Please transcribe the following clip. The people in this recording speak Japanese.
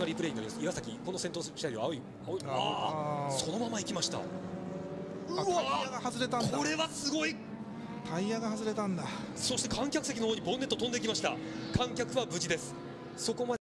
リープレイになります。岩崎、この先頭車両、青い、そのまま行きました。うわ、 タイヤが外れたんだ。 これはすごい。 タイヤが外れたんだ。 そして観客席の方にボンネット飛んできました。観客は無事です。そこまで